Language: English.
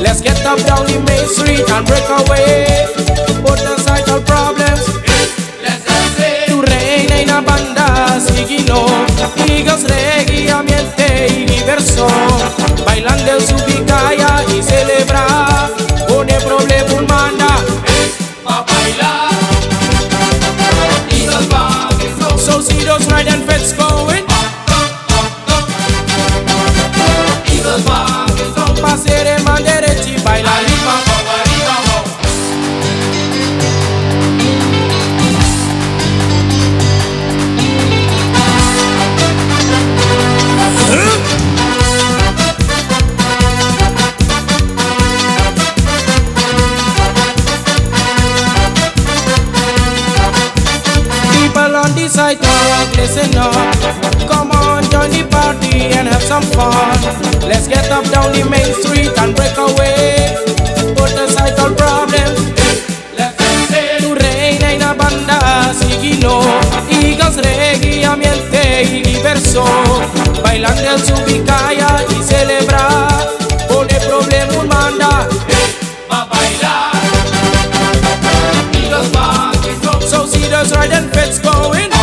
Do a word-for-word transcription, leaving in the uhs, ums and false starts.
Let's get up down the main street and break away. Put aside all problems. Let's dance. Tu reina y una banda sigilo. Higos reggae, ambiente y diversión. Bailando el subicaya y celebra. Pone problema un manda. Pa' bailar. Eagles Park is no. So see those ride and fets going. Eagles Park is no. Pasere manderechi baila. Arriba, po, arriba, po. People on the sidewalk, listen up. Come on, join the party and have some fun. Let's get up down the main street and break away. Put aside all problems. Let's dance. Tu reina y una banda sigilo. Higos reggae, ambiente y diversión. Bailando el subicaya y celebra. Pone problema un manda. Pa' bailar. Eagles Park is no. So see those ride and fets going.